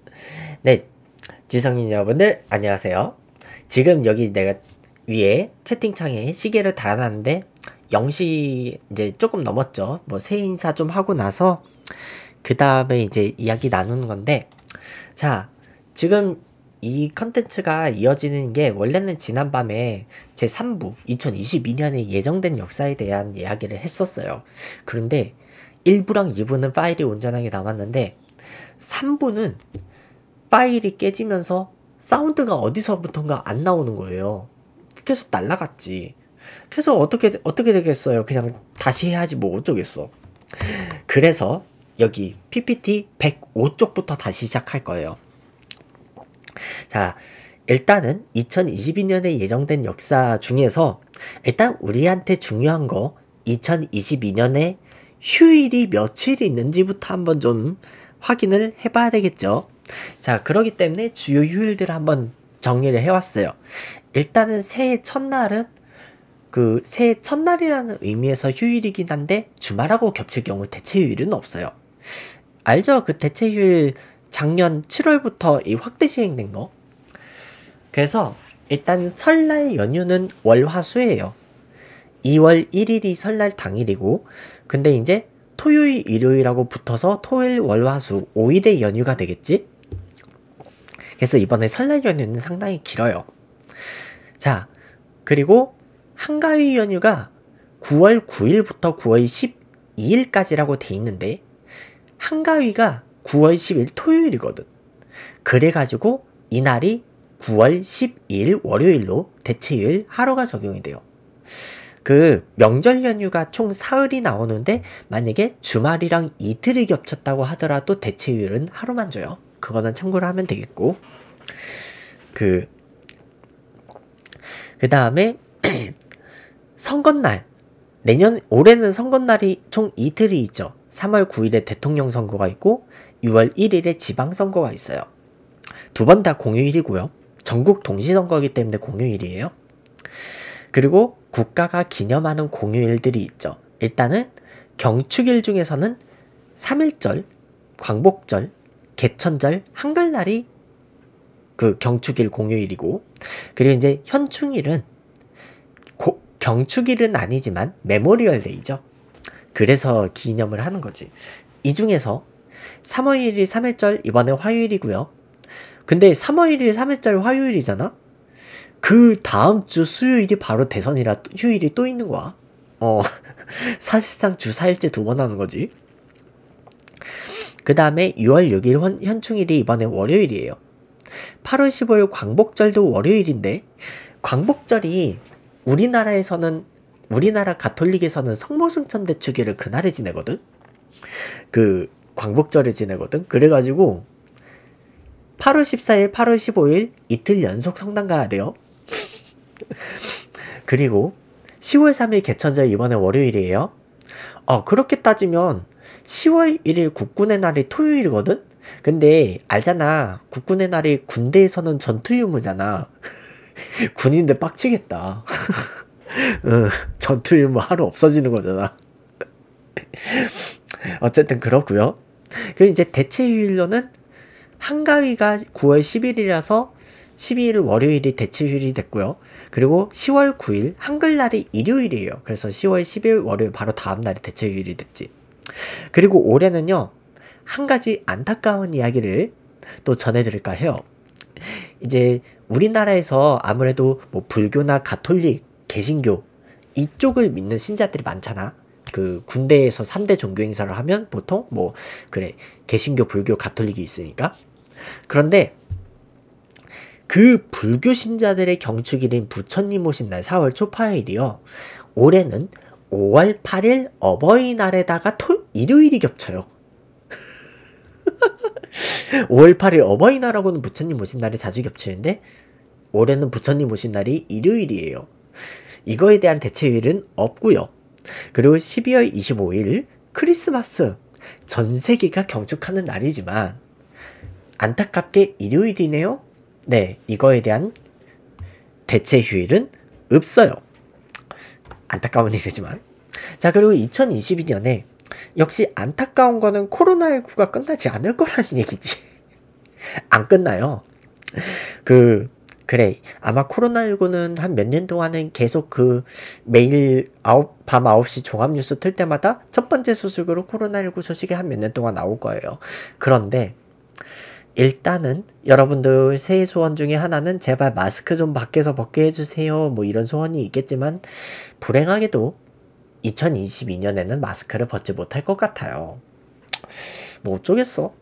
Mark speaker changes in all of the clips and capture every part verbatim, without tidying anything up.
Speaker 1: 네, 지성인 여러분들 안녕하세요. 지금 여기 내가 위에 채팅창에 시계를 달아놨는데 영 시 이제 조금 넘었죠. 뭐 새 인사 좀 하고 나서 그 다음에 이제 이야기 나누는 건데, 자, 지금 이 컨텐츠가 이어지는 게 원래는 지난밤에 제삼 부 이천이십이 년에 예정된 역사에 대한 이야기를 했었어요. 그런데 일 부랑 이 부는 파일이 온전하게 남았는데 삼 부는 파일이 깨지면서 사운드가 어디서부턴가 안 나오는 거예요. 계속 날라갔지. 그래서 어떻게 어떻게 되겠어요? 그냥 다시 해야지 뭐 어쩌겠어. 그래서 여기 피피티 백오 쪽부터 다시 시작할 거예요. 자, 일단은 이천이십이 년에 예정된 역사 중에서 일단 우리한테 중요한 거 이천이십이 년에 휴일이 며칠 있는지부터 한번 좀 확인을 해봐야 되겠죠. 자, 그러기 때문에 주요 휴일들을 한번 정리를 해왔어요. 일단은 새해 첫날은 그 새해 첫날이라는 의미에서 휴일이긴 한데 주말하고 겹칠 경우 대체 휴일은 없어요. 알죠? 그 대체 휴일 작년 칠월부터 이 확대 시행된 거. 그래서 일단 설날 연휴는 월화수예요. 이월 일일이 설날 당일이고, 근데 이제 토요일 일요일하고 붙어서 토일 월화수 오 일의 연휴가 되겠지? 그래서 이번에 설날 연휴는 상당히 길어요. 자, 그리고 한가위 연휴가 구월 구일부터 구월 십이일까지라고 돼 있는데 한가위가 구월 십일 토요일이거든. 그래가지고 이날이 구월 십이일 월요일로 대체휴일 하루가 적용이 돼요. 그 명절 연휴가 총 사흘이 나오는데 만약에 주말이랑 이틀이 겹쳤다고 하더라도 대체휴일은 하루만 줘요. 그거는 참고를 하면 되겠고, 그, 그 다음에, 선거날. 내년, 올해는 선거날이 총 이틀이 있죠. 삼월 구일에 대통령 선거가 있고, 유월 일일에 지방선거가 있어요. 두 번 다 공휴일이고요. 전국 동시선거이기 때문에 공휴일이에요. 그리고 국가가 기념하는 공휴일들이 있죠. 일단은 경축일 중에서는 삼일절, 광복절, 개천절, 한글날이 그 경축일 공휴일이고, 그리고 이제 현충일은 고, 경축일은 아니지만 메모리얼 데이죠. 그래서 기념을 하는 거지. 이 중에서 삼월 일일 삼일절 이번에 화요일이고요. 근데 삼월 일일 삼일절 화요일이잖아? 그 다음 주 수요일이 바로 대선이라 휴일이 또 있는 거야. 어, 사실상 주 사 일째 두 번 하는 거지. 그 다음에 유월 육일 현충일이 이번에 월요일이에요. 팔월 십오일 광복절도 월요일인데, 광복절이 우리나라에서는, 우리나라 가톨릭에서는 성모승천대 축일을 그날에 지내거든? 그 광복절을 지내거든? 그래가지고 팔월 십사일, 팔월 십오일 이틀 연속 성당 가야 돼요. 그리고 시월 삼일 개천절 이번에 월요일이에요. 어, 그렇게 따지면 시월 일일 국군의 날이 토요일이거든? 근데 알잖아, 국군의 날이 군대에서는 전투 유무잖아. 군인들 빡치겠다. 응, 전투 유무 하루 없어지는 거잖아. 어쨌든 그렇고요. 그리고 이제 대체 휴일로는 한가위가 구월 십일이라서 십이일 월요일이 대체휴일이 됐고요. 그리고 시월 구일 한글날이 일요일이에요. 그래서 시월 십일 월요일 바로 다음 날이 대체휴일이 됐지. 그리고 올해는요, 한 가지 안타까운 이야기를 또 전해드릴까 해요. 이제 우리나라에서 아무래도 뭐 불교나 가톨릭, 개신교 이쪽을 믿는 신자들이 많잖아. 그 군대에서 삼 대 종교 행사를 하면 보통 뭐 그래 개신교, 불교, 가톨릭이 있으니까. 그런데 그 불교 신자들의 경축일인 부처님 오신 날 사월 초파일이요. 올해는 오월 팔일 어버이날에다가 토, 일요일이 겹쳐요. 오월 팔일 어버이날하고는 부처님 오신 날이 자주 겹치는데 올해는 부처님 오신 날이 일요일이에요. 이거에 대한 대체휴일은 없고요. 그리고 십이월 이십오일 크리스마스, 전 세계가 경축하는 날이지만 안타깝게 일요일이네요. 네, 이거에 대한 대체휴일은 없어요. 안타까운 일이지만. 자, 그리고 이천이십이 년에 역시 안타까운 거는 코로나십구가 끝나지 않을 거라는 얘기지. 안 끝나요. 그 그래 아마 코로나십구는 한 몇 년 동안은 계속 그 매일 아홉, 밤 아홉 시 종합뉴스 틀 때마다 첫 번째 소식으로 코로나십구 소식이 한 몇 년 동안 나올 거예요. 그런데 일단은 여러분들 새해 소원 중에 하나는 제발 마스크 좀 밖에서 벗게 해주세요 뭐 이런 소원이 있겠지만 불행하게도 이천이십이 년에는 마스크를 벗지 못할 것 같아요. 뭐 어쩌겠어.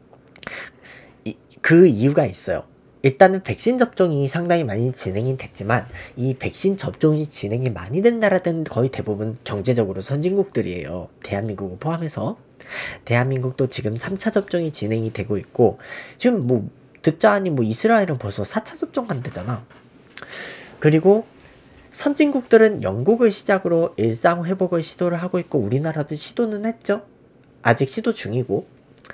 Speaker 1: 이, 그 이유가 있어요. 일단은 백신 접종이 상당히 많이 진행이 됐지만 이 백신 접종이 진행이 많이 된 나라들은 거의 대부분 경제적으로 선진국들이에요. 대한민국을 포함해서. 대한민국도 지금 삼 차 접종이 진행이 되고 있고 지금 뭐 듣자 하니 뭐 이스라엘은 벌써 사 차 접종 한대잖아. 그리고 선진국들은 영국을 시작으로 일상 회복을 시도를 하고 있고 우리나라도 시도는 했죠. 아직 시도 중이고.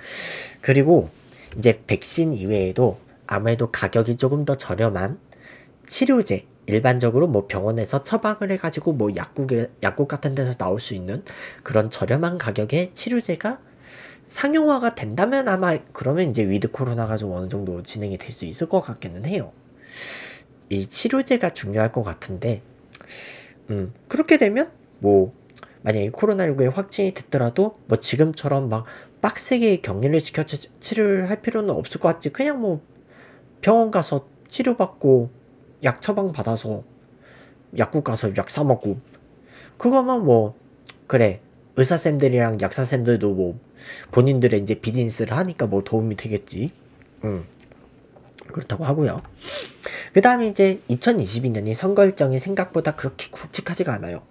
Speaker 1: 그리고 이제 백신 이외에도 아무래도 가격이 조금 더 저렴한 치료제, 일반적으로 뭐 병원에서 처방을 해가지고 뭐 약국에, 약국 같은 데서 나올 수 있는 그런 저렴한 가격의 치료제가 상용화가 된다면 아마 그러면 이제 위드 코로나가 좀 어느 정도 진행이 될 수 있을 것 같기는 해요. 이 치료제가 중요할 것 같은데, 음, 그렇게 되면 뭐 만약에 코로나십구에 확진이 됐더라도 뭐 지금처럼 막 빡세게 격리를 시켜 치료를 할 필요는 없을 것 같지. 그냥 뭐 병원 가서 치료받고 약 처방 받아서 약국 가서 약 사 먹고 그거만 뭐 그래 의사쌤들이랑 약사쌤들도 뭐 본인들의 이제 비즈니스를 하니까 뭐 도움이 되겠지. 음 그렇다고 하고요. 그 다음에 이제 이천이십이 년이 선거 일정이 생각보다 그렇게 굵직하지가 않아요.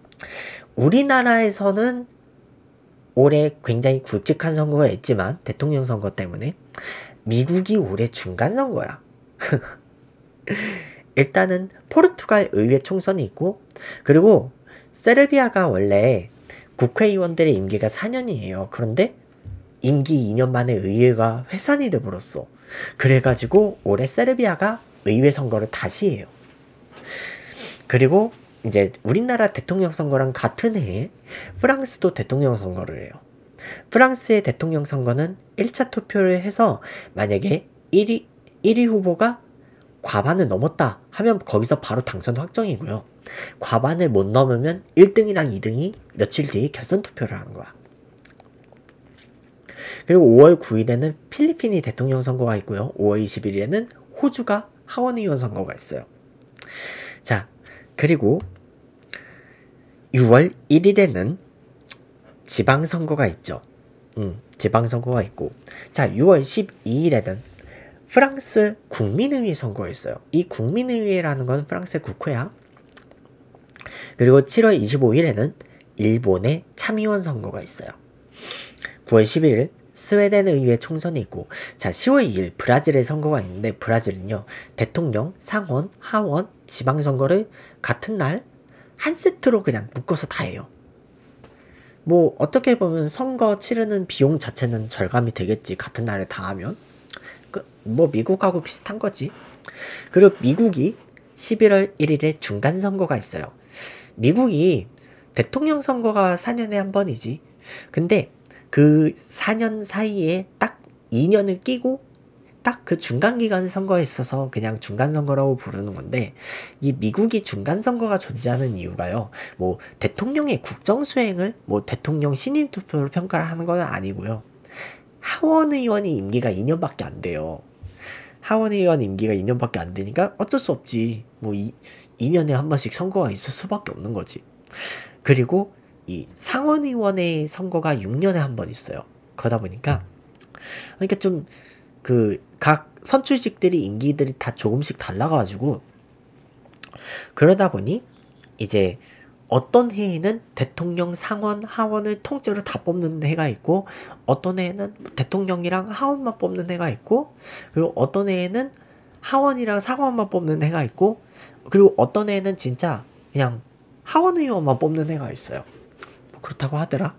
Speaker 1: 우리나라에서는 올해 굉장히 굵직한 선거가 있지만 대통령 선거 때문에 미국이 올해 중간 선거야. 일단은 포르투갈 의회 총선이 있고 그리고 세르비아가 원래 국회의원들의 임기가 사 년이에요. 그런데 임기 이 년 만에 의회가 해산이 돼버렸어. 그래가지고 올해 세르비아가 의회 선거를 다시 해요. 그리고 이제 우리나라 대통령 선거랑 같은 해에 프랑스도 대통령 선거를 해요. 프랑스의 대통령 선거는 일 차 투표를 해서 만약에 일 위, 일 위 후보가 과반을 넘었다 하면 거기서 바로 당선 확정이고요. 과반을 못 넘으면 일 등이랑 이 등이 며칠 뒤에 결선 투표를 하는 거야. 그리고 오월 구일에는 필리핀이 대통령 선거가 있고요. 오월 이십일에는 호주가 하원의원 선거가 있어요. 자, 그리고 유월 일일에는 지방선거가 있죠. 음, 지방선거가 있고 자, 유월 십이일에는 프랑스 국민의회 선거가 있어요. 이 국민의회라는 건 프랑스의 국회야. 그리고 칠월 이십오일에는 일본의 참의원 선거가 있어요. 구월 십일일 스웨덴 의회 총선이 있고 자, 시월 이일 브라질의 선거가 있는데 브라질은요 대통령, 상원, 하원, 지방선거를 같은 날 한 세트로 그냥 묶어서 다 해요. 뭐 어떻게 보면 선거 치르는 비용 자체는 절감이 되겠지. 같은 날에 다 하면. 그, 뭐 미국하고 비슷한 거지. 그리고 미국이 십일월 일일에 중간선거가 있어요. 미국이 대통령 선거가 사 년에 한 번이지. 근데 그 사 년 사이에 딱 이 년을 끼고 딱 그 중간기간 선거에 있어서 그냥 중간선거라고 부르는 건데 이 미국이 중간선거가 존재하는 이유가요. 뭐 대통령의 국정수행을 뭐 대통령 신임투표로 평가를 하는 건 아니고요. 하원의원이 임기가 이 년밖에 안 돼요. 하원의원 임기가 이 년밖에 안 되니까 어쩔 수 없지. 뭐 이, 이 년에 한 번씩 선거가 있을 수밖에 없는 거지. 그리고 이 상원의원의 선거가 육 년에 한 번 있어요. 그러다 보니까 그러니까 좀 그 각 선출직들이 임기들이 다 조금씩 달라가지고 그러다 보니 이제 어떤 해에는 대통령, 상원, 하원을 통째로 다 뽑는 해가 있고 어떤 해에는 대통령이랑 하원만 뽑는 해가 있고 그리고 어떤 해에는 하원이랑 상원만 뽑는 해가 있고 그리고 어떤 해에는 진짜 그냥 하원의원만 뽑는 해가 있어요. 뭐 그렇다고 하더라.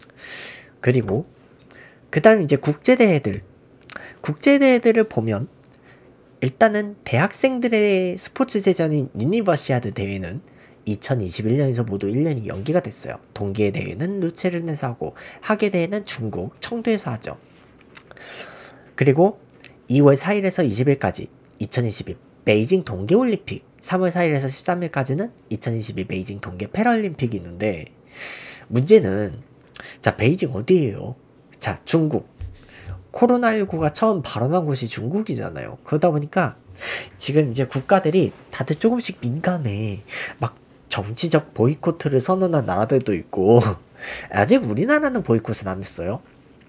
Speaker 1: 그리고 그 다음 이제 국제대회들 국제대회들을 보면 일단은 대학생들의 스포츠 제전인 유니버시아드 대회는 이천이십일 년에서 모두 일 년이 연기가 됐어요. 동계 대회는 루체른에서 하고 하계 대회는 중국 청도에서 하죠. 그리고 이월 사일에서 이십일까지 이천이십이 베이징 동계올림픽, 삼월 사일에서 십삼일까지는 이천이십이 베이징 동계 패럴림픽이 있는데, 문제는 자 베이징 어디예요? 자 중국. 코로나십구가 처음 발원한 곳이 중국이잖아요. 그러다 보니까 지금 이제 국가들이 다들 조금씩 민감해. 막 정치적 보이콧을 선언한 나라들도 있고 아직 우리나라는 보이콧은 안 했어요.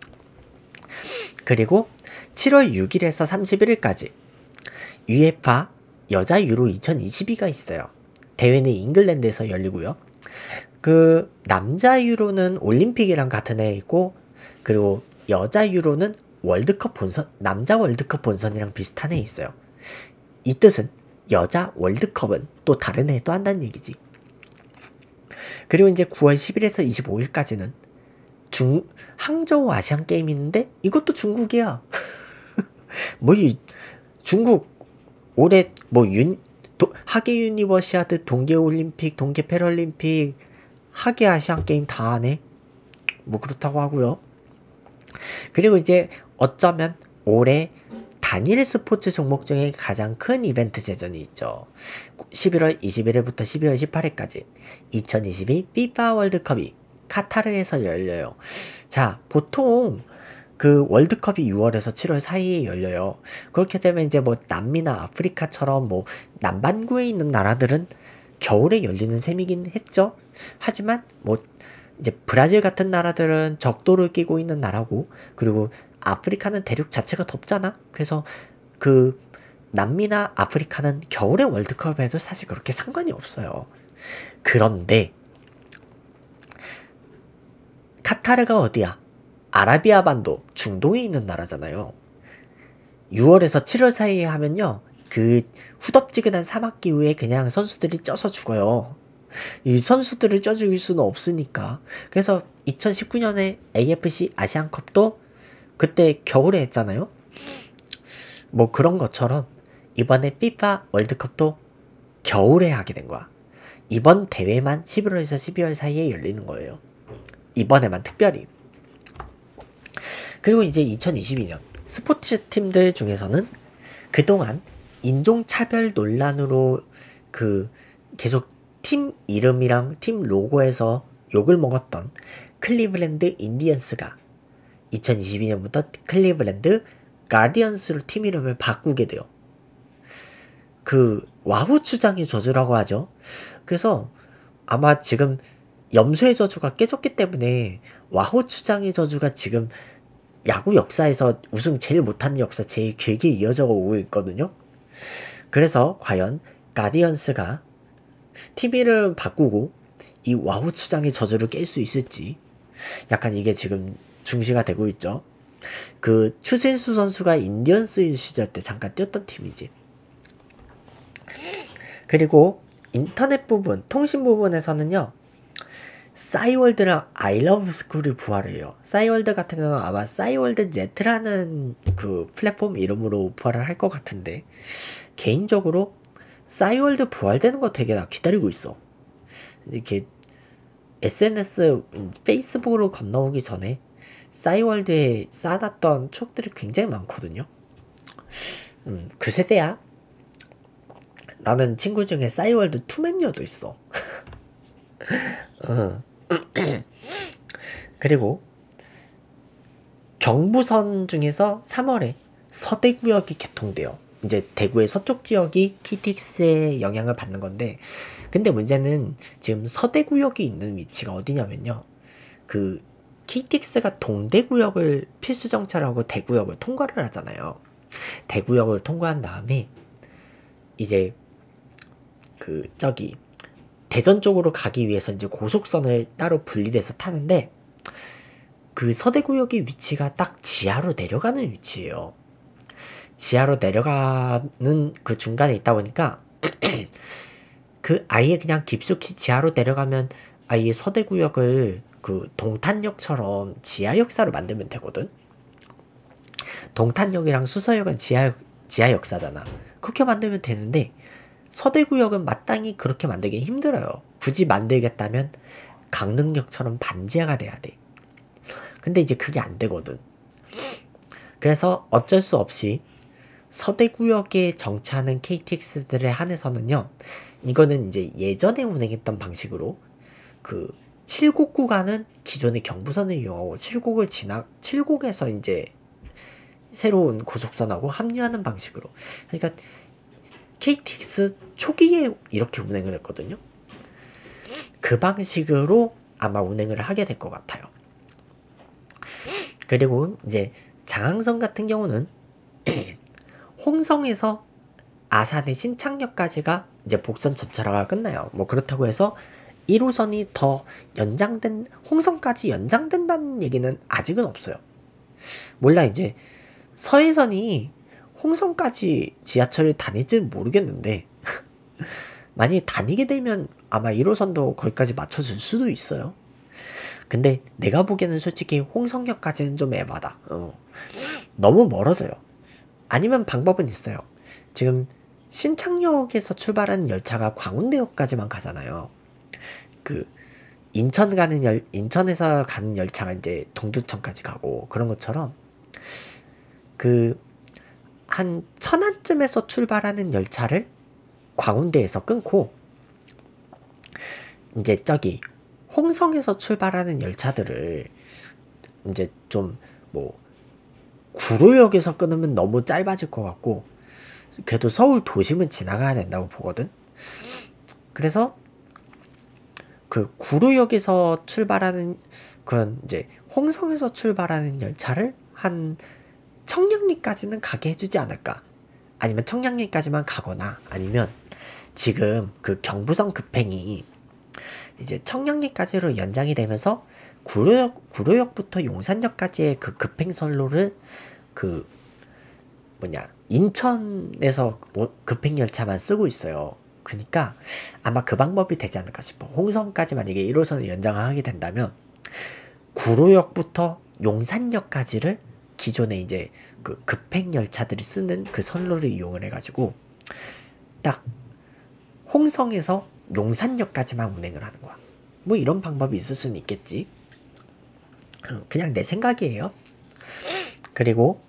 Speaker 1: 그리고 칠월 육일에서 삼십일일까지 유에파 여자 유로 이천이십이가 있어요. 대회는 잉글랜드에서 열리고요. 그 남자 유로는 올림픽이랑 같은 해에 있고, 그리고 여자 유로는 월드컵 본선, 남자 월드컵 본선이랑 비슷한 해에 있어요. 이 뜻은 여자 월드컵은 또 다른 해에 또 한다는 얘기지. 그리고 이제 구월 십일에서 이십오일까지는 중 항저우 아시안 게임이 있는데 이것도 중국이야. 뭐 이 중국 올해 뭐 윤 하계 유니버시아드, 동계 올림픽, 동계 패럴림픽, 하계 아시안 게임 다 하네. 뭐 그렇다고 하고요. 그리고 이제 어쩌면 올해 단일 스포츠 종목 중에 가장 큰 이벤트 제전이 있죠. 십일월 이십일일부터 십이월 십팔일까지 이천이십이 피파 월드컵이 카타르에서 열려요. 자, 보통 그 월드컵이 유월에서 칠월 사이에 열려요. 그렇게 되면 이제 뭐 남미나 아프리카처럼 뭐 남반구에 있는 나라들은 겨울에 열리는 셈이긴 했죠. 하지만 뭐 이제 브라질 같은 나라들은 적도를 끼고 있는 나라고, 그리고 아프리카는 대륙 자체가 덥잖아. 그래서 그 남미나 아프리카는 겨울에 월드컵에도 사실 그렇게 상관이 없어요. 그런데 카타르가 어디야? 아라비아 반도 중동에 있는 나라잖아요. 유월에서 칠월 사이에 하면요, 그 후덥지근한 사막 기후에 그냥 선수들이 쪄서 죽어요. 이 선수들을 쪄 죽일 수는 없으니까. 그래서 이천십구년에 에이에프씨 아시안컵도 그때 겨울에 했잖아요. 뭐 그런 것처럼 이번에 피파 월드컵도 겨울에 하게 된 거야. 이번 대회만 십일월에서 십이월 사이에 열리는 거예요. 이번에만 특별히. 그리고 이제 이천이십이년 스포츠 팀들 중에서는 그동안 인종차별 논란으로 그 계속 팀 이름이랑 팀 로고에서 욕을 먹었던 클리블랜드 인디언스가 이천이십이년부터 클리블랜드 가디언스로 팀 이름을 바꾸게 돼요. 그 와후 추장의 저주라고 하죠. 그래서 아마 지금 염소의 저주가 깨졌기 때문에 와후 추장의 저주가 지금 야구 역사에서 우승 제일 못하는 역사 제일 길게 이어져 오고 있거든요. 그래서 과연 가디언스가 팀 이름 바꾸고 이 와후 추장의 저주를 깰 수 있을지, 약간 이게 지금 중시가 되고 있죠. 그 추신수 선수가 인디언스 시절 때 잠깐 뛰었던 팀이지. 그리고 인터넷 부분, 통신 부분에서는요, 싸이월드랑 아이러브스쿨이 부활을 해요. 싸이월드 같은 경우는 아마 싸이월드 Z라는 그 플랫폼 이름으로 부활을 할 것 같은데, 개인적으로 싸이월드 부활되는 거 되게 나 기다리고 있어. 이렇게 에스엔에스, 페이스북으로 건너오기 전에 싸이월드에 쌓아놨던 추억들이 굉장히 많거든요. 음, 그 세대야. 나는 친구 중에 싸이월드 투맵녀도 있어. 어. 그리고 경부선 중에서 삼월에 서대구역이 개통돼요. 이제 대구의 서쪽 지역이 키틱스의 영향을 받는 건데, 근데 문제는 지금 서대구역이 있는 위치가 어디냐면요, 그 케이티엑스가 동대구역을 필수 정차라고 대구역을 통과를 하잖아요. 대구역을 통과한 다음에 이제 그 저기 대전 쪽으로 가기 위해서 이제 고속선을 따로 분리돼서 타는데, 그 서대구역의 위치가 딱 지하로 내려가는 위치예요. 지하로 내려가는 그 중간에 있다 보니까 그 아예 그냥 깊숙이 지하로 내려가면 아예 서대구역을 그 동탄역처럼 지하 역사로 만들면 되거든. 동탄역이랑 수서역은 지하, 지하 역사잖아. 그렇게 만들면 되는데, 서대구역은 마땅히 그렇게 만들기 힘들어요. 굳이 만들겠다면 강릉역처럼 반지하가 돼야 돼. 근데 이제 그게 안 되거든. 그래서 어쩔 수 없이 서대구역에 정차하는 케이티엑스들에 한해서는요, 이거는 이제 예전에 운행했던 방식으로 그 칠곡 구간은 기존의 경부선을 이용하고 칠곡을 지나 칠곡에서 이제 새로운 고속선하고 합류하는 방식으로. 그러니까 케이티엑스 초기에 이렇게 운행을 했거든요. 그 방식으로 아마 운행을 하게 될 것 같아요. 그리고 이제 장항선 같은 경우는 홍성에서 아산의 신창역까지가 이제 복선 전철화가 끝나요. 뭐 그렇다고 해서 일 호선이 더 연장된, 홍성까지 연장된다는 얘기는 아직은 없어요. 몰라, 이제 서해선이 홍성까지 지하철을 다닐지는 모르겠는데 만약에 다니게 되면 아마 일 호선도 거기까지 맞춰줄 수도 있어요. 근데 내가 보기에는 솔직히 홍성역까지는 좀 에바다. 어. 너무 멀어져요. 아니면 방법은 있어요. 지금 신창역에서 출발하는 열차가 광운대역까지만 가잖아요. 그 인천 가는 열 인천에서 가는 열차가 이제 동두천까지 가고 그런 것처럼 그 한 천안쯤에서 출발하는 열차를 광운대에서 끊고 이제 저기 홍성에서 출발하는 열차들을 이제 좀 뭐 구로역에서 끊으면 너무 짧아질 것 같고 그래도 서울 도심은 지나가야 된다고 보거든. 그래서 그 구로역에서 출발하는 그런 이제 홍성에서 출발하는 열차를 한 청량리까지는 가게 해주지 않을까. 아니면 청량리까지만 가거나 아니면 지금 그 경부선 급행이 이제 청량리까지로 연장이 되면서 구로역, 구로역부터 용산역까지의 그 급행선로를 그 뭐냐 인천에서 급행열차만 쓰고 있어요. 그러니까 아마 그 방법이 되지 않을까 싶어. 홍성까지 만약에 일 호선을 연장을 하게 된다면 구로역부터 용산역까지를 기존에 이제 그 급행열차들이 쓰는 그 선로를 이용을 해가지고 딱 홍성에서 용산역까지만 운행을 하는 거야. 뭐 이런 방법이 있을 수는 있겠지. 그냥 내 생각이에요. 그리고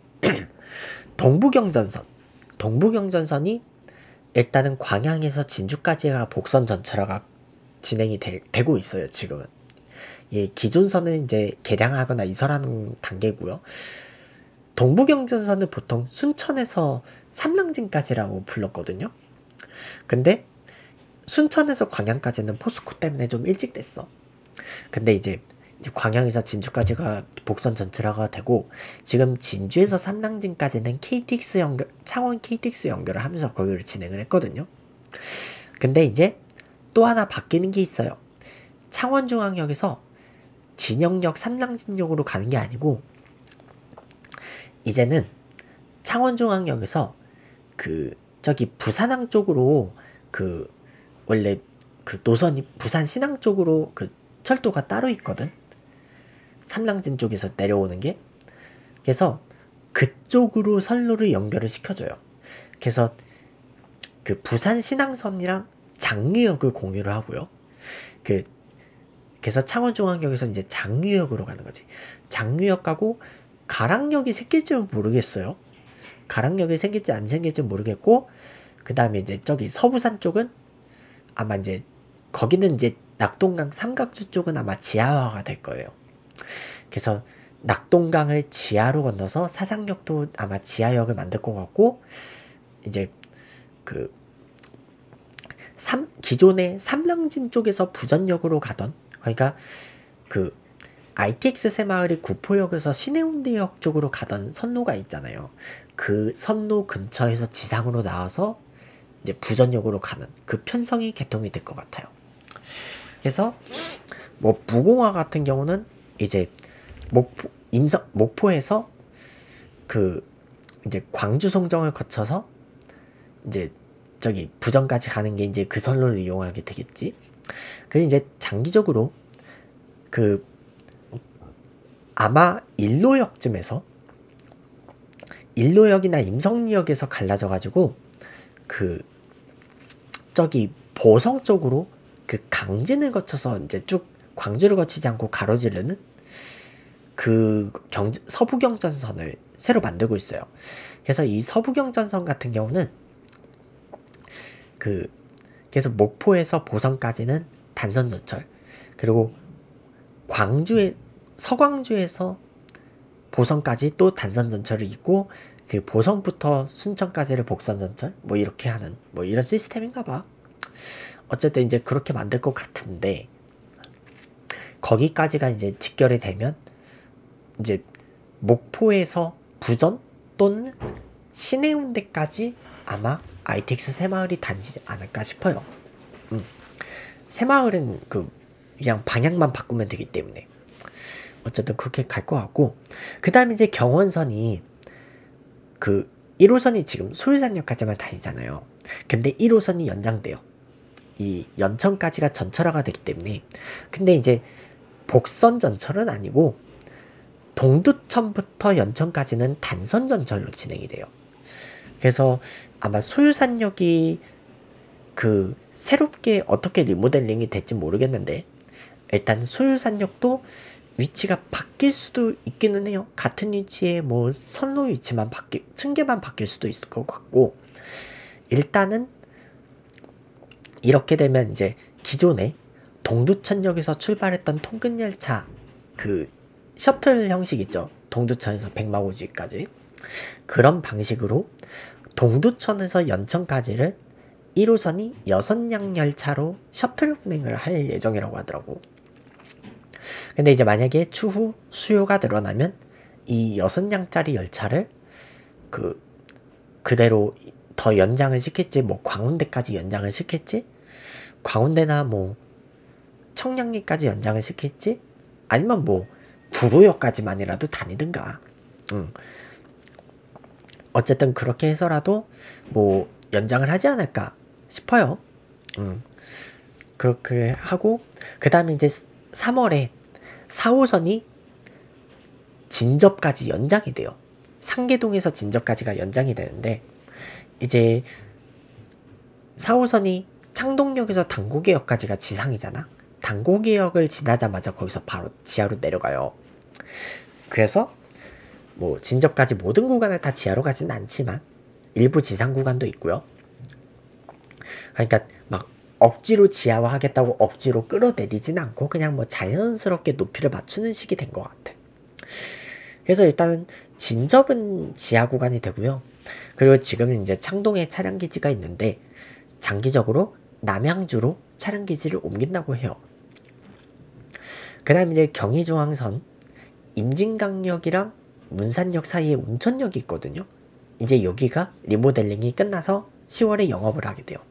Speaker 1: 동부경전선 동부경전선이 일단은 광양에서 진주까지가 복선 전철화가 진행이 되, 되고 있어요. 지금은. 예, 기존선은 이제 개량하거나 이설하는 단계고요. 동부경전선은 보통 순천에서 삼랑진까지라고 불렀거든요. 근데 순천에서 광양까지는 포스코 때문에 좀 일찍 됐어. 근데 이제, 이제 광양에서 진주까지가 복선 전철화가 되고 지금 진주에서 삼랑진까지는 케이티엑스 연결, 창원 케이티엑스 연결을 하면서 거기를 진행을 했거든요. 근데 이제 또 하나 바뀌는 게 있어요. 창원중앙역에서 진영역 삼랑진역으로 가는 게 아니고 이제는 창원중앙역에서 그 저기 부산항 쪽으로 그 원래 그 노선이 부산 신항 쪽으로 그 철도가 따로 있거든. 삼랑진 쪽에서 내려오는 게. 그래서 그쪽으로 선로를 연결을 시켜줘요. 그래서 그 부산 신항선이랑 장유역을 공유를 하고요. 그 그래서 창원중앙역에서 이제 장유역으로 가는 거지. 장유역 가고 가락역이 생길지는 모르겠어요. 가락역이 생길지 안 생길지 모르겠고 그 다음에 이제 저기 서부산 쪽은 아마 이제 거기는 이제 낙동강 삼각주 쪽은 아마 지하화가 될 거예요. 그래서 낙동강을 지하로 건너서 사상역도 아마 지하역을 만들 것 같고 이제 그 삼, 기존의 삼랑진 쪽에서 부전역으로 가던 그러니까 그 아이티엑스 새마을이 구포역에서 신해운대역 쪽으로 가던 선로가 있잖아요. 그 선로 근처에서 지상으로 나와서 이제 부전역으로 가는 그 편성이 개통이 될 것 같아요. 그래서 뭐 무궁화 같은 경우는 이제 목포 임성 목포에서 그 이제 광주 송정을 거쳐서 이제 저기 부전까지 가는 게 이제 그 선로를 이용하게 되겠지. 그리고 이제 장기적으로 그 아마 일로역쯤에서 일로역이나 임성리역에서 갈라져 가지고 그 저기 보성 쪽으로 그 강진을 거쳐서 이제 쭉 광주를 거치지 않고 가로지르는 그 경 서부경전선을 새로 만들고 있어요. 그래서 이 서부경전선 같은 경우는 그 그래서 목포에서 보성까지는 단선전철, 그리고 광주에 서광주에서 보성까지 또 단선전철이 있고, 그 보성부터 순천까지를 복선전철 뭐 이렇게 하는 뭐 이런 시스템인가 봐. 어쨌든 이제 그렇게 만들 것 같은데, 거기까지가 이제 직결이 되면 이제 목포에서 부전 또는 신해운대까지 아마 아이티엑스 새마을이 다니지 않을까 싶어요. 음. 새마을은 그 그냥 방향만 바꾸면 되기 때문에 어쨌든 그렇게 갈 것 같고, 그 다음에 이제 경원선이 그 일 호선이 지금 소유산역까지만 다니잖아요. 근데 일 호선이 연장돼요. 이 연천까지가 전철화가 되기 때문에. 근데 이제 복선 전철은 아니고 동두천부터 연천까지는 단선 전철로 진행이 돼요. 그래서 아마 소유산역이 그 새롭게 어떻게 리모델링이 될지 모르겠는데, 일단 소유산역도 위치가 바뀔 수도 있기는 해요. 같은 위치에 뭐 선로 위치만 바뀌, 층계만 바뀔 수도 있을 것 같고, 일단은 이렇게 되면 이제 기존에 동두천역에서 출발했던 통근열차 그 셔틀 형식 있죠. 동두천에서 백마고지까지. 그런 방식으로 동두천에서 연천까지를 일 호선이 여섯 량 열차로 셔틀 운행을 할 예정이라고 하더라고. 근데 이제 만약에 추후 수요가 늘어나면 이 여섯 량짜리 열차를 그 그대로 더 연장을 시킬지, 뭐 광운대까지 연장을 시킬지, 광운대나 뭐 청량리까지 연장을 시킬지, 아니면 뭐 구로역까지만이라도 다니든가. 음. 어쨌든 그렇게 해서라도 뭐 연장을 하지 않을까 싶어요. 음. 그렇게 하고, 그 다음에 이제 삼월에 사 호선이 진접까지 연장이 돼요. 상계동에서 진접까지가 연장이 되는데, 이제 사 호선이 창동역에서 당고개역까지가 지상이잖아. 당고개역을 지나자마자 거기서 바로 지하로 내려가요. 그래서 뭐 진접까지 모든 구간을 다 지하로 가지는 않지만 일부 지상 구간도 있고요. 그러니까 막 억지로 지하화 하겠다고 억지로 끌어내리진 않고 그냥 뭐 자연스럽게 높이를 맞추는 식이 된 것 같아. 그래서 일단 진접은 지하 구간이 되고요. 그리고 지금 이제 창동에 차량기지가 있는데 장기적으로 남양주로 차량기지를 옮긴다고 해요. 그 다음 이제 경의중앙선 임진강역이랑 문산역 사이에 운천역이 있거든요. 이제 여기가 리모델링이 끝나서 시월에 영업을 하게 돼요.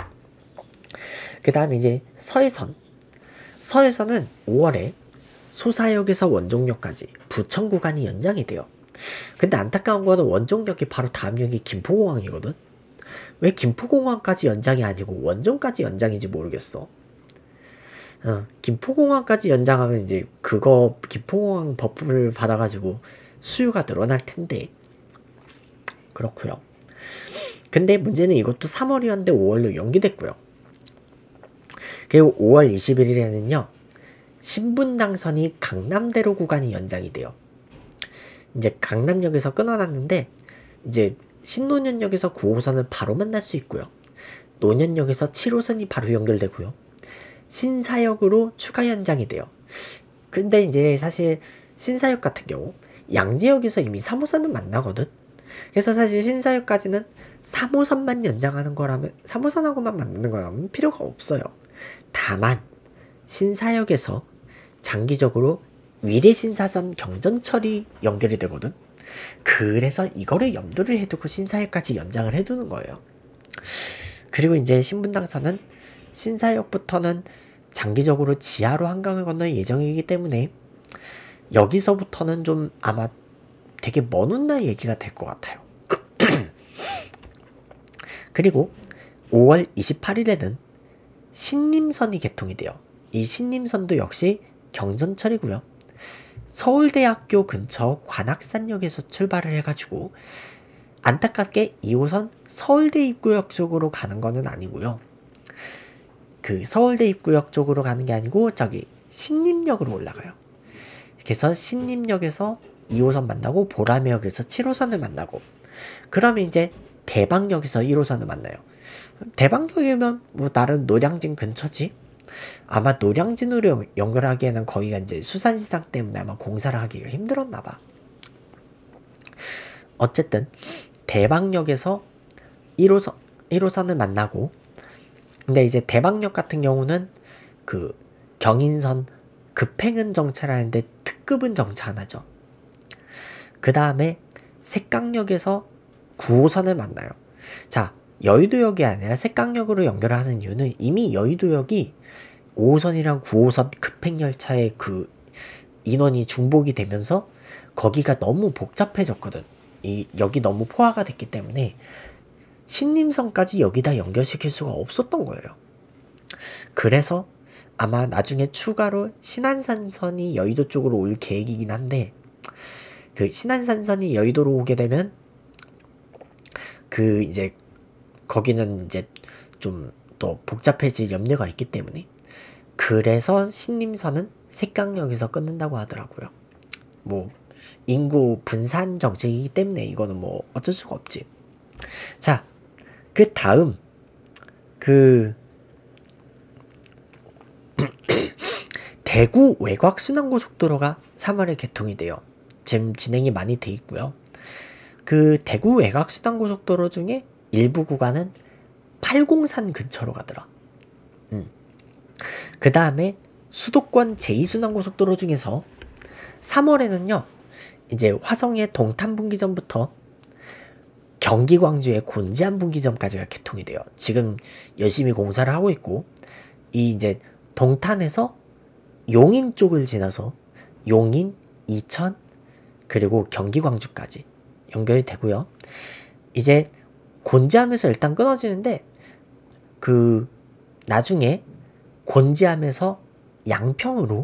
Speaker 1: 그 다음에 이제 서해선. 서해선은 오월에 소사역에서 원종역까지 부천 구간이 연장이 돼요. 근데 안타까운 거는 원종역이 바로 다음 역이 김포공항이거든. 왜 김포공항까지 연장이 아니고 원종까지 연장인지 모르겠어. 어, 김포공항까지 연장하면 이제 그거 김포공항 버프를 받아가지고 수요가 늘어날 텐데. 그렇고요. 근데 문제는 이것도 삼월이었는데 오월로 연기됐고요. 그리고 오월 이십일일에는요 신분당선이 강남대로 구간이 연장이 돼요. 이제 강남역에서 끊어놨는데 이제 신논현역에서 구 호선을 바로 만날 수 있고요. 논현역에서 칠 호선이 바로 연결되고요. 신사역으로 추가 연장이 돼요. 근데 이제 사실 신사역 같은 경우 양재역에서 이미 삼 호선은 만나거든. 그래서 사실 신사역까지는 삼 호선만 연장하는 거라면, 삼 호선하고만 만나는 거라면 필요가 없어요. 다만 신사역에서 장기적으로 위례신사선 경전철이 연결이 되거든. 그래서 이거를 염두를 해두고 신사역까지 연장을 해두는 거예요. 그리고 이제 신분당선은 신사역부터는 장기적으로 지하로 한강을 건널 예정이기 때문에 여기서부터는 좀 아마 되게 먼 훗날 얘기가 될 것 같아요. 그리고 오월 이십팔일에는 신림선이 개통이 돼요. 이 신림선도 역시 경전철이고요. 서울대학교 근처 관악산역에서 출발을 해가지고 안타깝게 이 호선 서울대 입구역 쪽으로 가는 거는 아니고요. 그 서울대 입구역 쪽으로 가는 게 아니고 저기 신림역으로 올라가요. 그래서 신림역에서 이 호선 만나고 보라매역에서 칠 호선을 만나고 그러면 이제 대방역에서 일 호선을 만나요. 대방역이면 뭐 나름 노량진 근처지. 아마 노량진으로 연결하기에는 거기가 이제 수산시장 때문에 아마 공사를 하기가 힘들었나 봐. 어쨌든 대방역에서 일 호선 일 호선을 만나고 근데 이제 대방역 같은 경우는 그 경인선 급행은 정차라는데 특급은 정차 안 하죠. 그 다음에 색강역에서 구 호선을 만나요. 자, 여의도역이 아니라 색강역으로 연결하는 이유는 이미 여의도역이 오 호선이랑 구 호선 급행열차의 그 인원이 중복이 되면서 거기가 너무 복잡해졌거든. 이 여기 너무 포화가 됐기 때문에 신림선까지 여기다 연결시킬 수가 없었던 거예요. 그래서 아마 나중에 추가로 신안산선이 여의도 쪽으로 올 계획이긴 한데 그 신안산선이 여의도로 오게 되면 그 이제 거기는 이제 좀 더 복잡해질 염려가 있기 때문에 그래서 신림선은 색강역에서 끊는다고 하더라고요. 뭐 인구 분산 정책이기 때문에 이거는 뭐 어쩔 수가 없지. 자, 그 다음 그 대구 외곽 순환고속도로가 삼월에 개통이 돼요. 지금 진행이 많이 돼 있고요. 그 대구 외곽 순환고속도로 중에 일부 구간은 팔공산 근처로 가더라. 음. 그 다음에 수도권 제이 순환고속도로 중에서 삼월에는요 이제 화성의 동탄분기점부터 경기 광주의 곤지암 분기점까지가 개통이 돼요. 지금 열심히 공사를 하고 있고 이 이제 동탄에서 용인 쪽을 지나서 용인, 이천 그리고 경기 광주까지 연결이 되고요. 이제 곤지암에서 일단 끊어지는데 그 나중에 곤지암에서 양평으로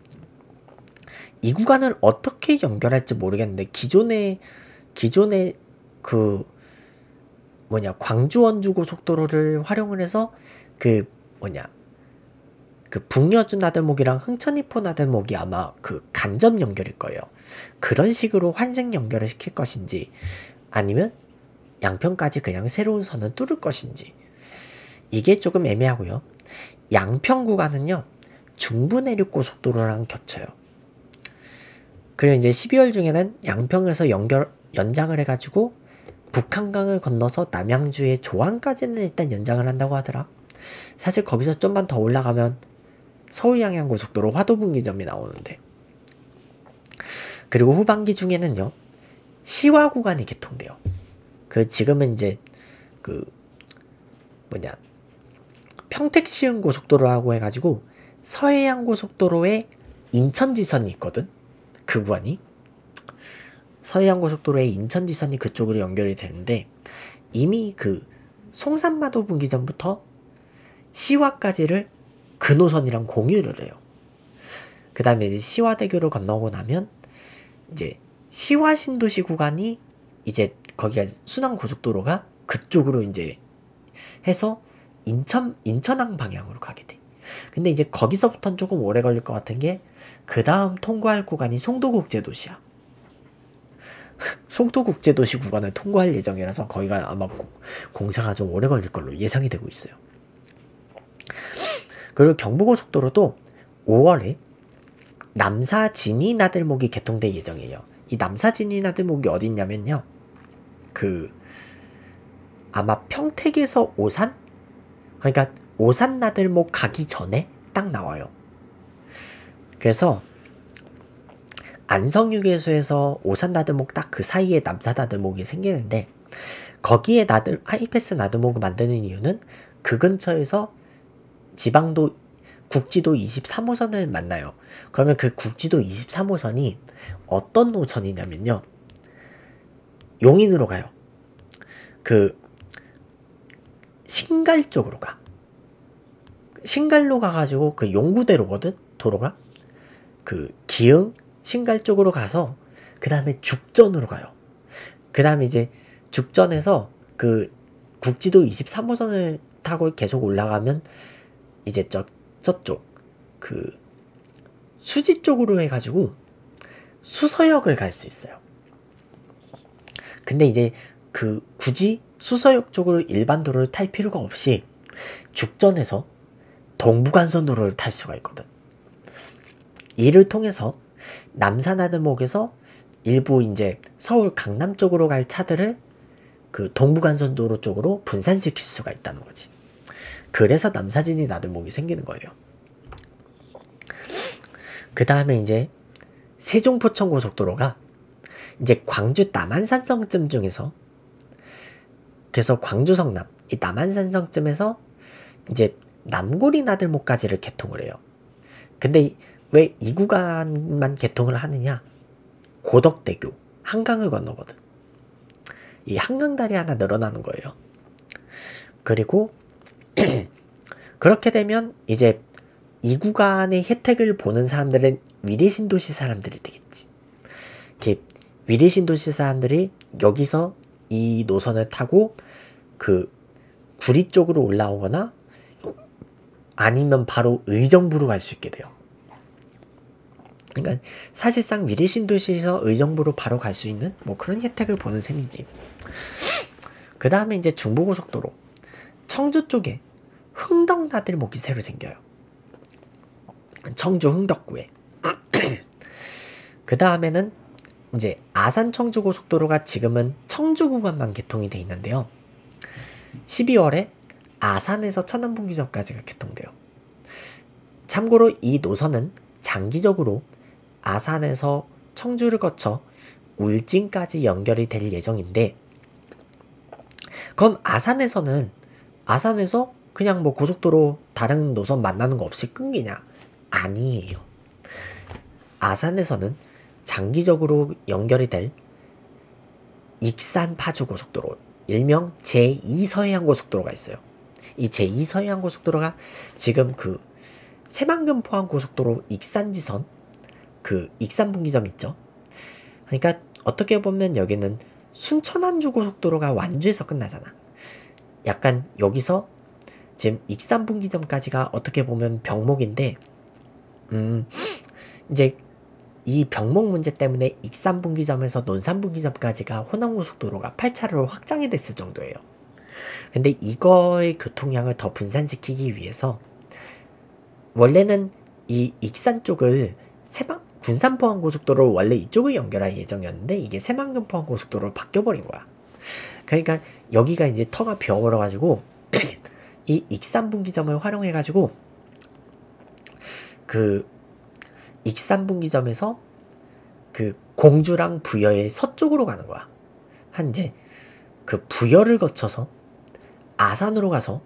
Speaker 1: 이 구간을 어떻게 연결할지 모르겠는데 기존의 기존의 그 뭐냐 광주 원주 고속도로를 활용을 해서 그 뭐냐 그 북여주 나들목이랑 흥천이포 나들목이 아마 그 간접 연결일 거예요. 그런 식으로 환생 연결을 시킬 것인지 아니면 양평까지 그냥 새로운 선을 뚫을 것인지 이게 조금 애매하고요. 양평 구간은요 중부내륙고속도로랑 겹쳐요. 그리고 이제 십이월 중에는 양평에서 연결 연장을 해가지고 북한강을 건너서 남양주의 조항까지는 일단 연장을 한다고 하더라. 사실 거기서 좀만 더 올라가면 서울양양고속도로 화도분기점이 나오는데 그리고 후반기 중에는요 시화 구간이 개통돼요. 그 지금은 이제 그 뭐냐 평택시흥고속도로라고 해가지고 서해안고속도로에 인천지선이 있거든. 그 구간이 서해안고속도로에 인천지선이 그쪽으로 연결이 되는데 이미 그 송산마도 분기점부터 시화까지를 그 노선이랑 공유를 해요. 그 다음에 이제 시화대교를 건너고 나면 이제 시화신도시 구간이 이제 거기가 순환고속도로가 그쪽으로 이제 해서 인천, 인천항 방향으로 가게 돼. 근데 이제 거기서부터는 조금 오래 걸릴 것 같은 게 그 다음 통과할 구간이 송도국제도시야. 송도국제도시 구간을 통과할 예정이라서 거기가 아마 고, 공사가 좀 오래 걸릴 걸로 예상이 되고 있어요. 그리고 경부고속도로도 오월에 남사 진이 나들목이 개통될 예정이에요. 이 남사 진이 나들목이 어디 있냐면요. 그 아마 평택에서 오산? 그러니까 오산 나들목 가기 전에 딱 나와요. 그래서 안성휴게소에서 오산 나들목 딱 그 사이에 남사 나들목이 생기는데 거기에 나들 하이패스 나들목을 만드는 이유는 그 근처에서 지방도 국지도 이십삼 호선을 만나요. 그러면 그 국지도 이십삼 호선이 어떤 노선이냐면요. 용인으로 가요. 그 신갈 쪽으로 가. 신갈로 가가지고 그 용구대로거든 도로가. 그 기흥 신갈 쪽으로 가서 그 다음에 죽전으로 가요. 그 다음에 이제 죽전에서 그 국지도 이십삼 호선을 타고 계속 올라가면 이제 저 저쪽 그 수지 쪽으로 해가지고 수서역을 갈 수 있어요. 근데 이제 그 굳이 수서역 쪽으로 일반 도로를 탈 필요가 없이 죽전에서 동부간선도로를 탈 수가 있거든. 이를 통해서 남산하늘목에서 일부 이제 서울 강남 쪽으로 갈 차들을 그 동부간선도로 쪽으로 분산시킬 수가 있다는 거지. 그래서 남사진이 나들목이 생기는 거예요. 그 다음에 이제 세종포천고속도로가 이제 광주 남한산성쯤 중에서, 그래서 광주 성남 이 남한산성쯤에서 이제 남구리 나들목까지를 개통을 해요. 근데 왜 이 구간만 개통을 하느냐? 고덕대교 한강을 건너거든. 이 한강다리 하나 늘어나는 거예요. 그리고 그렇게 되면 이제 이 구간의 혜택을 보는 사람들은 위례신도시 사람들이 되겠지. 이렇게 위례신도시 사람들이 여기서 이 노선을 타고 그 구리 쪽으로 올라오거나 아니면 바로 의정부로 갈 수 있게 돼요. 그러니까 사실상 위례신도시에서 의정부로 바로 갈 수 있는 뭐 그런 혜택을 보는 셈이지. 그 다음에 이제 중부고속도로 청주 쪽에 흥덕나들목이 새로 생겨요. 청주 흥덕구에. 그 다음에는 이제 아산 청주고속도로가 지금은 청주 구간만 개통이 돼 있는데요. 십이월에 아산에서 천안분기점까지가 개통돼요. 참고로 이 노선은 장기적으로 아산에서 청주를 거쳐 울진까지 연결이 될 예정인데, 그럼 아산에서는 아산에서 그냥 뭐 고속도로 다른 노선 만나는 거 없이 끊기냐? 아니에요. 아산에서는 장기적으로 연결이 될 익산 파주 고속도로, 일명 제이 서해안 고속도로가 있어요. 이 제이 서해안 고속도로가 지금 그 새만금 포항 고속도로 익산지선 그 익산 분기점 있죠. 그러니까 어떻게 보면 여기는 순천안주 고속도로가 완주에서 끝나잖아. 약간 여기서 지금 익산 분기점까지가 어떻게 보면 병목인데, 음 이제 이 병목 문제 때문에 익산 분기점에서 논산 분기점까지가 호남 고속도로가 팔 차로로 확장이 됐을 정도예요. 근데 이거의 교통량을 더 분산시키기 위해서 원래는 이 익산 쪽을 새만 군산포항 고속도로 원래 이쪽을 연결할 예정이었는데 이게 새만금 포항 고속도로로 바뀌어버린 거야. 그러니까 여기가 이제 터가 비어버려가지고 이 익산 분기점을 활용해가지고 그 익산 분기점에서 그 공주랑 부여의 서쪽으로 가는 거야. 한 이제 그 부여를 거쳐서 아산으로 가서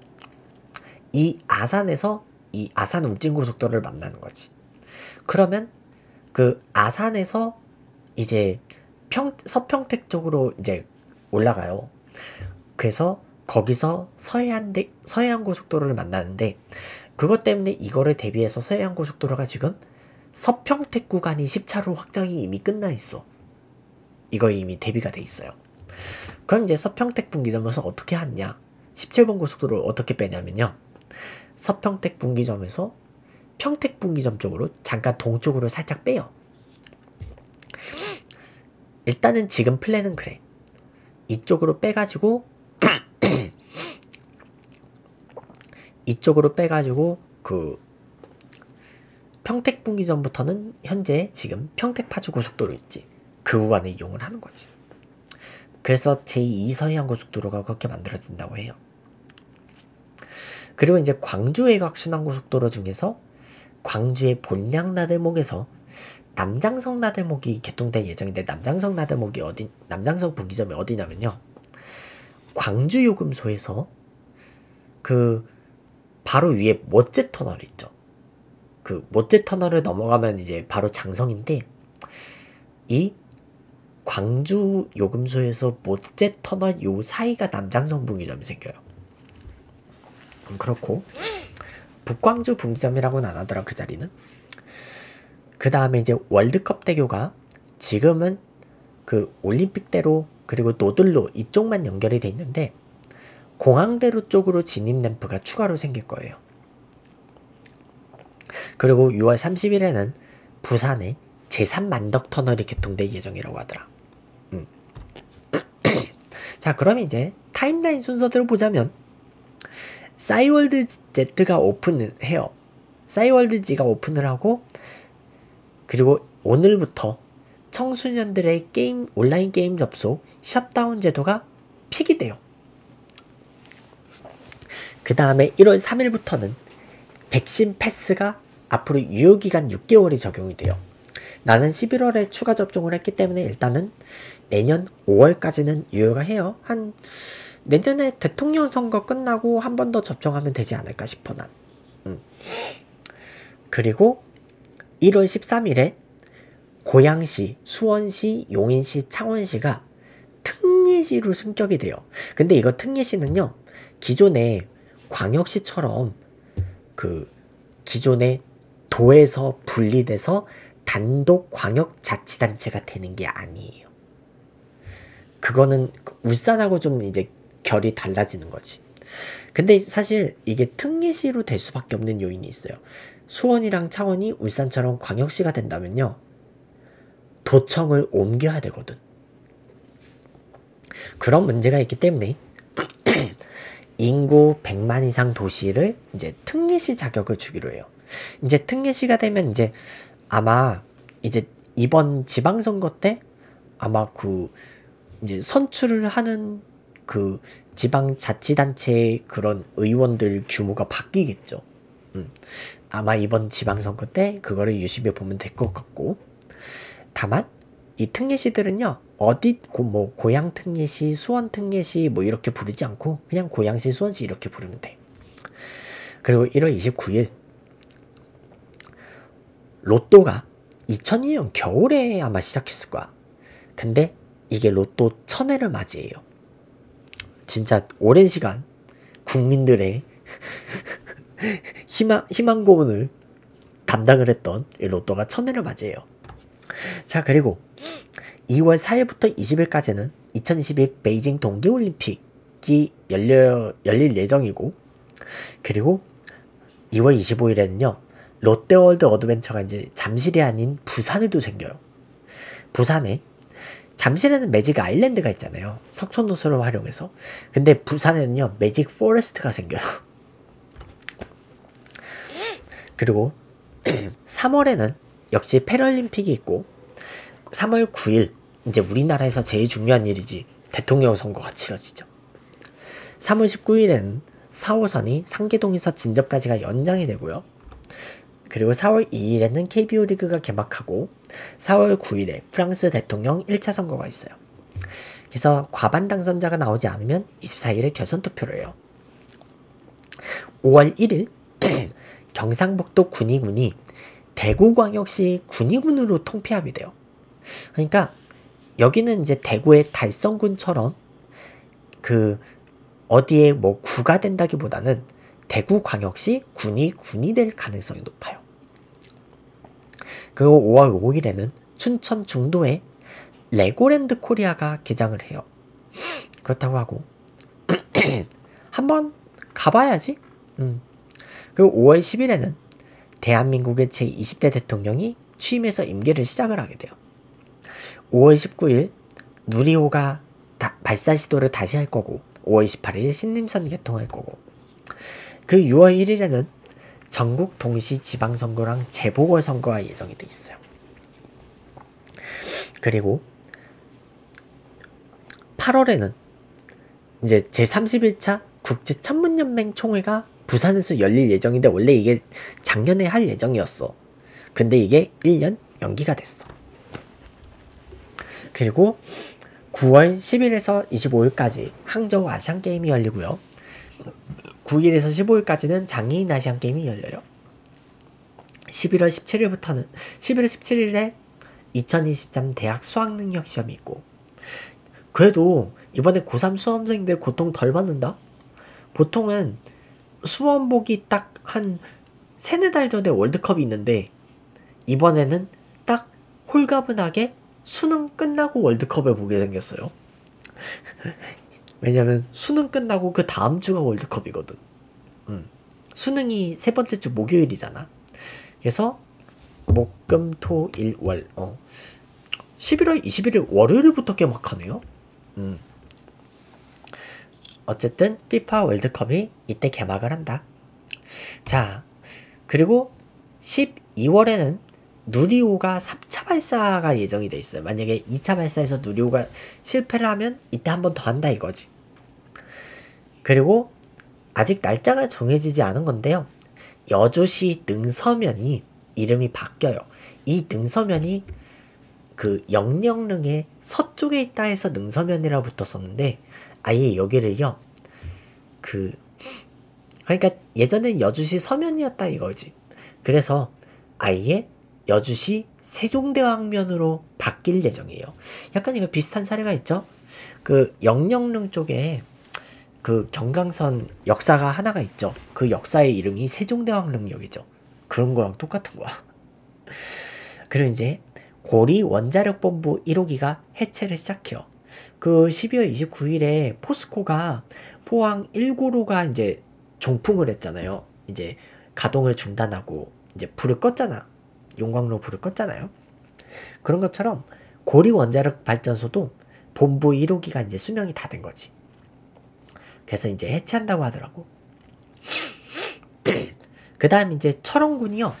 Speaker 1: 이 아산에서 이 아산 울진고속도로를 만나는 거지. 그러면 그 아산에서 이제 평 서평택 쪽으로 이제 올라가요. 그래서 거기서 서해안대 서해안 고속도로를 만나는데, 그것 때문에 이거를 대비해서 서해안 고속도로가 지금 서평택 구간이 십 차로 확장이 이미 끝나 있어. 이거 이미 대비가 돼 있어요. 그럼 이제 서평택 분기점에서 어떻게 하냐? 십칠 번 고속도로를 어떻게 빼냐면요. 서평택 분기점에서 평택 분기점 쪽으로 잠깐 동쪽으로 살짝 빼요. 일단은 지금 플랜은 그래. 이쪽으로 빼가지고 이쪽으로 빼가지고 그 평택 분기점부터는 현재 지금 평택 파주 고속도로 있지. 그 구간을 이용을 하는 거지. 그래서 제이 서해안 고속도로가 그렇게 만들어진다고 해요. 그리고 이제 광주 외곽 순환고속도로 중에서 광주의 본량 나들목에서 남장성 나들목이 개통될 예정인데, 남장성 나들목이 어디, 남장성 분기점이 어디냐면요. 광주 요금소에서 그 바로 위에 모째 터널 있죠. 그 모째 터널을 넘어가면 이제 바로 장성인데, 이 광주 요금소에서 모째 터널 요 사이가 남장성 분기점이 생겨요. 그렇고 북광주 분기점이라고는 안 하더라, 그 자리는. 그 다음에 이제 월드컵 대교가 지금은 그 올림픽대로 그리고 노들로 이쪽만 연결이 돼 있는데, 공항대로 쪽으로 진입 램프가 추가로 생길 거예요. 그리고 유월 삼십일에는 부산에 제삼 만덕 터널이 개통될 예정이라고 하더라. 음. 자, 그럼 이제 타임라인 순서대로 보자면 싸이월드 Z가 오픈해요. 싸이월드 G가 오픈을 하고, 그리고 오늘부터 청소년들의 게임 온라인 게임 접속 셧다운 제도가 폐기돼요. 그 다음에 일월 삼일부터는 백신 패스가 앞으로 유효기간 육 개월이 적용이 돼요. 나는 십일월에 추가 접종을 했기 때문에 일단은 내년 오월까지는 유효가 해요. 한 내년에 대통령 선거 끝나고 한 번 더 접종하면 되지 않을까 싶어 난. 음. 그리고 일월 십삼일에 고양시, 수원시, 용인시, 창원시가 특례시로 승격이 돼요. 근데 이거 특례시는요, 기존에 광역시처럼 그 기존에 도에서 분리돼서 단독 광역자치단체가 되는 게 아니에요. 그거는 울산하고 좀 이제 결이 달라지는 거지. 근데 사실 이게 특례시로 될 수밖에 없는 요인이 있어요. 수원이랑 창원이 울산처럼 광역시가 된다면요, 도청을 옮겨야 되거든. 그런 문제가 있기 때문에 인구 백만 이상 도시를 이제 특례시 자격을 주기로 해요. 이제 특례시가 되면 이제 아마 이제 이번 지방선거 때 아마 그 이제 선출을 하는 그 지방자치단체의 그런 의원들 규모가 바뀌겠죠. 음. 아마 이번 지방선거 때 그거를 유심히 보면 될 것 같고, 다만 이 특례시들은요, 어디 고, 뭐 고양 특례시, 수원 특례시 뭐 이렇게 부르지 않고 그냥 고양시, 수원시 이렇게 부르면 돼. 그리고 일월 이십구일 로또가 이천이 년 겨울에 아마 시작했을 거야. 근데 이게 로또 천회를 맞이해요. 진짜 오랜 시간 국민들의 희망, 희망 고문을 담당을 했던 이 로또가 천회를 맞이해요. 자, 그리고 이월 사일부터 이십일까지는 이천이십일 베이징 동계올림픽이 열려, 열릴 예정이고, 그리고 이월 이십오일에는요 롯데월드 어드벤처가 이제 잠실이 아닌 부산에도 생겨요. 부산에, 잠실에는 매직 아일랜드가 있잖아요, 석촌호수를 활용해서. 근데 부산에는요 매직 포레스트가 생겨요. 그리고 삼월에는 역시 패럴림픽이 있고, 삼월 구일 이제 우리나라에서 제일 중요한 일이지, 대통령 선거가 치러지죠. 삼월 십구일에는 사호선이 상계동에서 진접까지가 연장이 되고요. 그리고 사월 이일에는 케이비오 리그가 개막하고, 사월 구일에 프랑스 대통령 일 차 선거가 있어요. 그래서 과반 당선자가 나오지 않으면 이십사일에 결선 투표를 해요. 오월 일일 경상북도 군위군이 대구광역시 군위군으로 통폐합이 돼요. 그러니까 여기는 이제 대구의 달성군처럼 그 어디에 뭐 구가 된다기보다는 대구광역시 군이 군이 될 가능성이 높아요. 그리고 오월 오일에는 춘천 중도에 레고랜드 코리아가 개장을 해요. 그렇다고 하고 한번 가봐야지. 음. 그리고 오월 십일에는 대한민국의 제이십 대 대통령이 취임해서 임기를 시작을 하게 돼요. 오월 십구일 누리호가 다, 발사 시도를 다시 할 거고, 오월 이십팔일 신림선 개통할 거고, 그 유월 일일에는 전국 동시 지방선거랑 재보궐선거가 예정이 돼 있어요. 그리고 팔월에는 이제 제삼십일 차 국제천문연맹 총회가 부산에서 열릴 예정인데, 원래 이게 작년에 할 예정이었어. 근데 이게 일 년 연기가 됐어. 그리고 구월 십일에서 이십오일까지 항저우 아시안게임이 열리고요. 구일에서 십오일까지는 장애인 아시안게임이 열려요. 십일월 십칠일부터는 십일월 십칠일에 이천이십삼 대학 수학능력시험이 있고, 그래도 이번에 고삼 수험생들 고통 덜 받는다? 보통은 수험복이 딱 한 세네 달 전에 월드컵이 있는데, 이번에는 딱 홀가분하게 수능 끝나고 월드컵을 보게 생겼어요. 왜냐면 수능 끝나고 그 다음 주가 월드컵이거든. 음. 수능이 세 번째 주 목요일이잖아. 그래서 목, 금, 토, 일, 월. 어. 십일월 이십일일 월요일부터 개막하네요. 음. 어쨌든 피파 월드컵이 이때 개막을 한다. 자, 그리고 십이월에는 누리호가 삼 차 발사가 예정이 돼 있어요. 만약에 이 차 발사에서 누리호가 실패를 하면 이때 한 번 더 한다 이거지. 그리고 아직 날짜가 정해지지 않은 건데요. 여주시 능서면이 이름이 바뀌어요. 이 능서면이 그 영령릉의 서쪽에 있다 해서 능서면이라고 붙었었는데 아예 여기를요. 그 그러니까 예전엔 여주시 서면이었다 이거지. 그래서 아예 여주시 세종대왕면으로 바뀔 예정이에요. 약간 이거 비슷한 사례가 있죠. 그 영령릉 쪽에 그 경강선 역사가 하나가 있죠. 그 역사의 이름이 세종대왕릉역이죠. 그런 거랑 똑같은 거야. 그리고 이제 고리 원자력본부 일 호기가 해체를 시작해요. 그 십이월 이십구일에 포스코가 포항 일 고로가 이제 종풍을 했잖아요. 이제 가동을 중단하고 이제 불을 껐잖아. 용광로 불을 껐잖아요. 그런 것처럼 고리 원자력 발전소도 본부 일 호기가 이제 수명이 다 된 거지. 그래서 이제 해체한다고 하더라고. 그 다음 이제 철원군이요.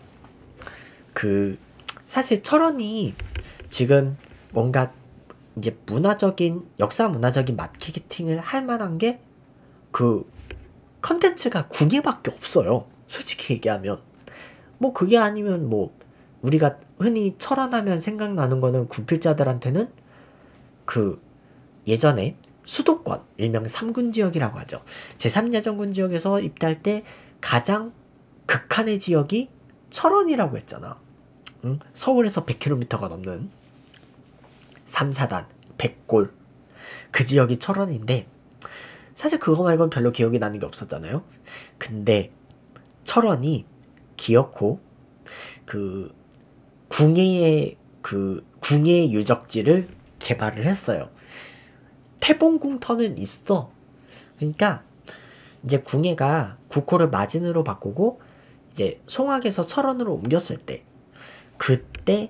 Speaker 1: 그 사실 철원이 지금 뭔가 이제 문화적인 역사 문화적인 마케팅을 할 만한 게 그 컨텐츠가 궁예밖에 없어요. 솔직히 얘기하면 뭐 그게 아니면 뭐 우리가 흔히 철원하면 생각나는 거는 군필자들한테는 그 예전에 수도권 일명 삼군 지역이라고 하죠. 제삼 야전군 지역에서 입대할 때 가장 극한의 지역이 철원이라고 했잖아. 응? 서울에서 백 킬로미터가 넘는 삼 사단 백골 그 지역이 철원인데 사실 그거 말고는 별로 기억이 나는 게 없었잖아요. 근데 철원이 기어코 그 궁예의 그 궁예 유적지를 개발을 했어요. 태봉궁터는 있어. 그러니까 이제 궁예가 국호를 마진으로 바꾸고 이제 송악에서 철원으로 옮겼을 때 그때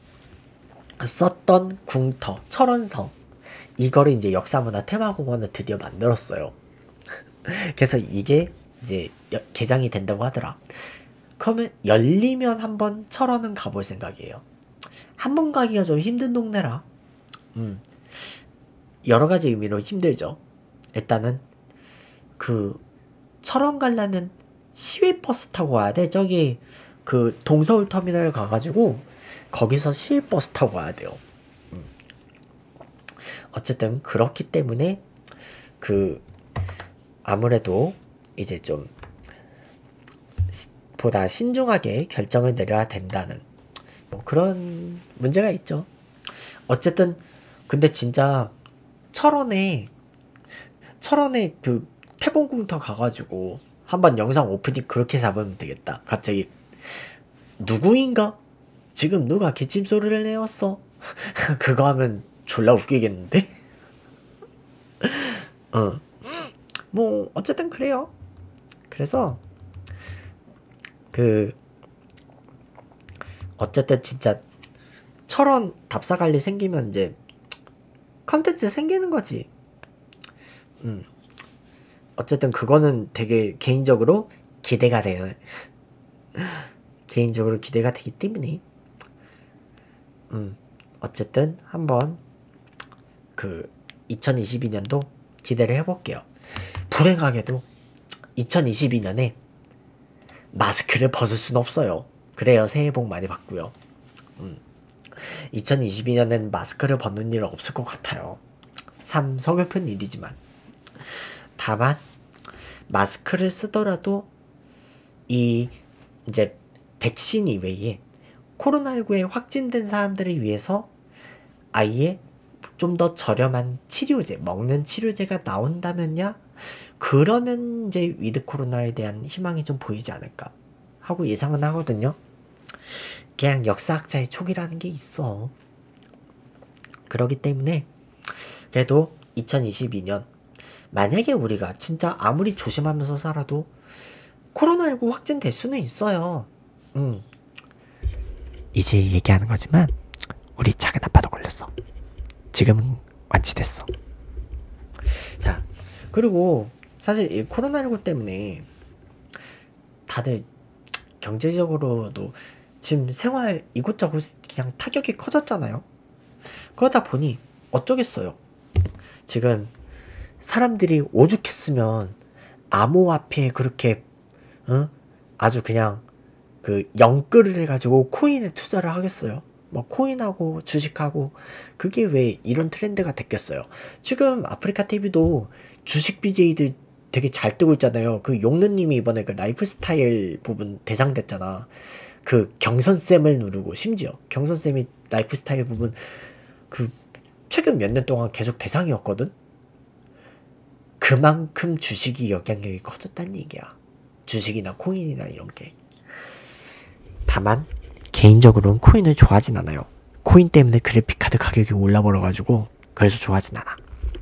Speaker 1: 썼던 궁터 철원성 이거를 이제 역사문화 테마공원을 드디어 만들었어요. 그래서 이게 이제 개장이 된다고 하더라. 그러면 열리면 한번 철원은 가볼 생각이에요. 한 번 가기가 좀 힘든 동네라. 음. 여러 가지 의미로 힘들죠. 일단은 그 철원 가려면 시외버스 타고 와야 돼. 저기 그 동서울 터미널 가가지고 거기서 시외버스 타고 와야 돼요. 음. 어쨌든 그렇기 때문에 그 아무래도 이제 좀 시, 보다 신중하게 결정을 내려야 된다는 뭐 그런 문제가 있죠. 어쨌든 근데 진짜 철원에 철원에 그 태봉궁터 가가지고 한번 영상 오프닝 그렇게 잡으면 되겠다. 갑자기 누구인가? 지금 누가 기침소리를 내었어? 그거 하면 졸라 웃기겠는데? 어. 뭐 어쨌든 그래요. 그래서 그 어쨌든 진짜 철원 답사관리 생기면 이제 컨텐츠 생기는 거지. 음. 어쨌든 그거는 되게 개인적으로 기대가 돼요. 개인적으로 기대가 되기 때문에 음. 어쨌든 한번 그 이천이십이 년도 기대를 해볼게요. 불행하게도 이천이십이 년에 마스크를 벗을 순 없어요. 그래요. 새해 복 많이 받고요. 음. 이천이십이 년엔 마스크를 벗는 일은 없을 것 같아요. 참 서글픈 일이지만 다만 마스크를 쓰더라도 이 이제 백신 이외에 코로나십구에 확진된 사람들을 위해서 아예 좀 더 저렴한 치료제, 먹는 치료제가 나온다면야 그러면 이제 위드 코로나에 대한 희망이 좀 보이지 않을까 하고 예상은 하거든요. 그냥 역사학자의 촉이라는 게 있어. 그렇기 때문에 그래도 이천이십이 년 만약에 우리가 진짜 아무리 조심하면서 살아도 코로나십구 확진될 수는 있어요. 음. 이제 얘기하는 거지만 우리 작은 아빠도 걸렸어. 지금은 완치됐어. 자, 그리고 사실 이 코로나십구 때문에 다들 경제적으로도 지금 생활 이곳저곳 그냥 타격이 커졌잖아요. 그러다 보니 어쩌겠어요. 지금 사람들이 오죽했으면 암호화폐에 그렇게 어? 아주 그냥 그 영끌을 해가지고 코인에 투자를 하겠어요. 뭐 코인하고 주식하고 그게 왜 이런 트렌드가 됐겠어요. 지금 아프리카티비도 주식 비제이들 되게 잘 뜨고 있잖아요. 그 용느님이 이번에 그 라이프스타일 부분 대상 됐잖아. 그 경선쌤을 누르고 심지어 경선쌤이 라이프스타일 부분 그 최근 몇 년 동안 계속 대상이었거든. 그만큼 주식이 영향력이 커졌다는 얘기야. 주식이나 코인이나 이런 게. 다만 개인적으로는 코인을 좋아하진 않아요. 코인 때문에 그래픽카드 가격이 올라버려가지고 그래서 좋아하진 않아.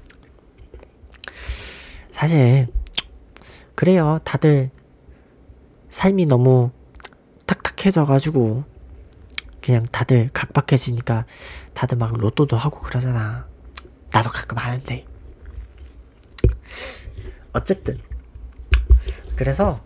Speaker 1: 사실 그래요. 다들 삶이 너무 탁탁해져가지고 그냥 다들 각박해지니까 다들 막 로또도 하고 그러잖아. 나도 가끔 하는데. 어쨌든 그래서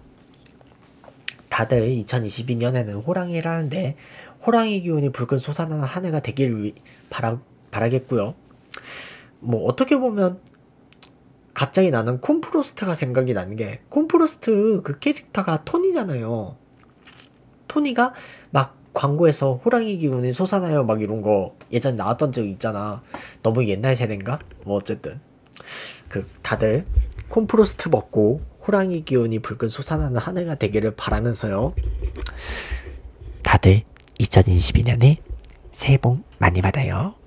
Speaker 1: 다들 이천이십이 년에는 호랑이라는데 호랑이 기운이 불끈 솟아나는 한 해가 되기를 바라, 바라겠고요. 뭐 어떻게 보면 갑자기 나는 콤프로스트가 생각이 나는 게, 콤프로스트 그 캐릭터가 토니잖아요. 토니가 막 광고에서 호랑이 기운이 솟아나요 막 이런 거 예전에 나왔던 적 있잖아. 너무 옛날 세대인가? 뭐 어쨌든 그 다들 콤프로스트 먹고 호랑이 기운이 불끈 솟아나는 한 해가 되기를 바라면서요. 다들 이천이십이 년에 새해 복 많이 받아요.